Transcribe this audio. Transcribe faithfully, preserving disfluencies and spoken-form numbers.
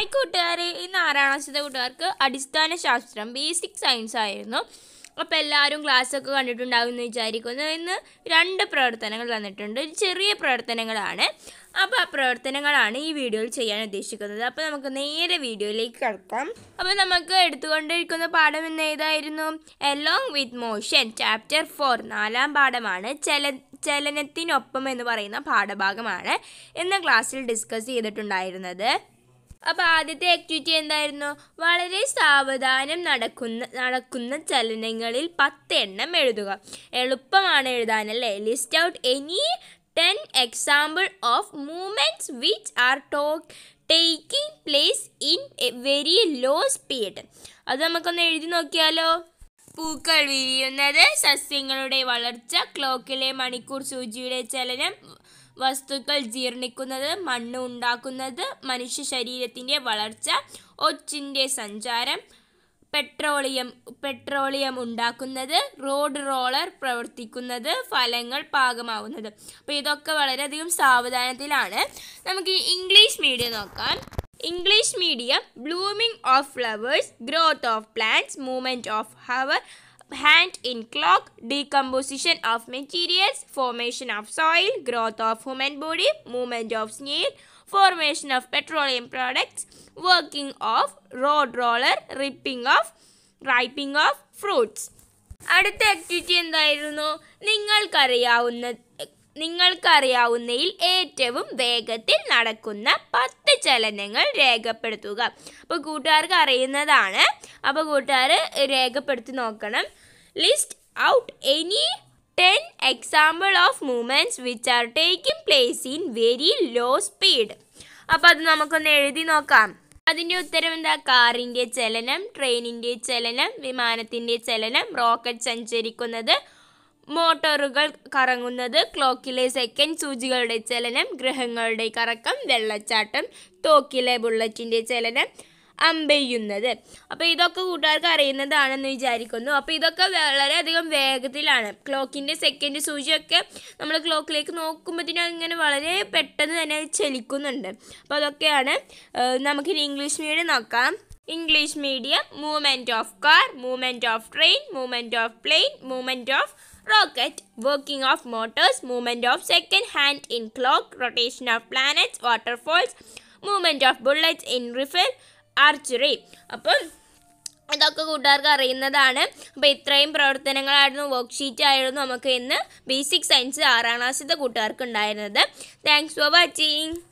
Hi കൂട്ടുകാരെ, ഇന്ന് ആറാം ക്ലാസ്സിലെ കൂട്ടുകാർക്ക് അടിസ്ഥാന ശാസ്ത്രം ബേസിക് സയൻസ് ആയിരുന്നു. അപ്പോൾ എല്ലാവരും ക്ലാസ്സൊക്കെ കണ്ടിട്ടുണ്ടാകും എന്ന് വിചാരിക്കുന്നു. ഇന്ന് രണ്ട് പ്രവർത്തനങ്ങൾ തന്നിട്ടുണ്ട്. ചെറിയ പ്രവർത്തനങ്ങളാണ്. അപ്പോൾ ആ പ്രവർത്തനങ്ങളാണ് ഈ വീഡിയോയിൽ ചെയ്യാൻ ഉദ്ദേശിക്കുന്നത്. അപ്പോൾ നമുക്ക് നേരെ വീഡിയോയിലേക്ക് കടക്കാം. അപ്പോൾ നമുക്ക് എടുത്തുകൊണ്ടിരിക്കുന്ന പാഠം ഇന്ന് ഏതായിരുന്നു? Along with motion chapter four, നാലാം പാഠമാണ്. ചല ചലനത്തിനൊപ്പം എന്ന് പറയുന്ന പാഠഭാഗമാണ് ഇന്ന് ക്ലാസ്സിൽ ഡിസ്കസ് ചെയ്തിട്ടുണ്ടായിരുന്നത്. അപ്പോൾ ആദ്യത്തെ ആക്ടിവിറ്റി എന്തായിരുന്നു? വളരെ സാവധാനം നടക്കുന്ന നടക്കുന്ന ചലനങ്ങളിൽ പത്ത് എണ്ണം എഴുതുക. എളുപ്പമാണ് എഴുതാനല്ലേ? List out any ten example of movements which are to taking place in a very low speed. അത് നമുക്കൊന്ന് എഴുതി നോക്കിയാലോ? പൂക്കൾ വിരിയുന്നത്, സസ്യങ്ങളുടെ വളർച്ച, ക്ലോക്കിലെ മണിക്കൂർ സൂചിയുടെ ചലനം, വസ്തുക്കൾ ജീർണിക്കുന്നത്, മണ്ണ് ഉണ്ടാക്കുന്നത്, മനുഷ്യ ശരീരത്തിൻ്റെ വളർച്ച, ഒച്ചിൻ്റെ സഞ്ചാരം, പെട്രോളിയം പെട്രോളിയം ഉണ്ടാക്കുന്നത്, റോഡ് റോളർ പ്രവർത്തിക്കുന്നത്, ഫലങ്ങൾ പാകമാവുന്നത്. അപ്പോൾ ഇതൊക്കെ വളരെയധികം സാവധാനത്തിലാണ്. നമുക്ക് ഇംഗ്ലീഷ് മീഡിയം നോക്കാം. English medium: blooming of flowers, growth of plants, movement of hour, hand in clock, decomposition of materials, formation of soil, growth of human body, movement of snail, formation of petroleum products, working of road roller, ripping of ripening of fruits. അടുത്ത activity എന്തായിരുന്നു? നിങ്ങൾക്കറിയാവുന്ന നിങ്ങൾക്കറിയാവുന്നതിൽ ഏറ്റവും വേഗത്തിൽ നടക്കുന്ന പത്ത് ചലനങ്ങൾ രേഖപ്പെടുത്തുക. അപ്പോൾ കൂട്ടുകാർക്ക് അറിയുന്നതാണ്. അപ്പോൾ കൂട്ടുകാർ രേഖപ്പെടുത്തി നോക്കണം. List out any ten example of movements which are taking place in very low speed. അപ്പോൾ അത് നമുക്കൊന്ന് എഴുതി നോക്കാം. അതിൻ്റെ ഉത്തരം എന്താ? കാറിൻ്റെ ചലനം, ട്രെയിനിൻ്റെ ചലനം, വിമാനത്തിൻ്റെ ചലനം, റോക്കറ്റ് സഞ്ചരിക്കുന്നത്, മോട്ടോറുകൾ കറങ്ങുന്നത്, ക്ലോക്കിലെ സെക്കൻഡ് സൂചികളുടെ ചലനം, ഗ്രഹങ്ങളുടെ കറക്കം, വെള്ളച്ചാട്ടം, തോക്കിലെ ബുള്ളറ്റിൻ്റെ ചലനം, അമ്പെയ്യുന്നത്. അപ്പോൾ ഇതൊക്കെ കൂട്ടുകാർക്ക് അറിയുന്നതാണെന്ന് വിചാരിക്കുന്നു. അപ്പോൾ ഇതൊക്കെ വളരെയധികം വേഗത്തിലാണ്. ക്ലോക്കിൻ്റെ സെക്കൻഡ് സൂചിയൊക്കെ നമ്മൾ ക്ലോക്കിലേക്ക് നോക്കുമ്പോഴത്തേനും അങ്ങനെ വളരെ പെട്ടെന്ന് തന്നെ ചലിക്കുന്നുണ്ട്. അപ്പോൾ അതൊക്കെയാണ്. നമുക്കിനി ഇംഗ്ലീഷ് മീഡിയം നോക്കാം. English medium: movement of car, movement of train, movement of plane, movement of rocket, working of motors, movement of second hand in clock, rotation of planets, waterfalls, movement of bullets in rifle, archery. അപ്പം ഇതൊക്കെ കൂട്ടുകാർക്ക് അറിയുന്നതാണ്. അപ്പോൾ ഇത്രയും പ്രവർത്തനങ്ങളായിരുന്നു, worksheet ആയിരുന്നു നമുക്ക് ഇന്ന് basic science ആറാം ക്ലാസ്സിലെ കൂട്ടുകാർക്ക് ഉണ്ടായിരുന്നത്. Thanks for watching.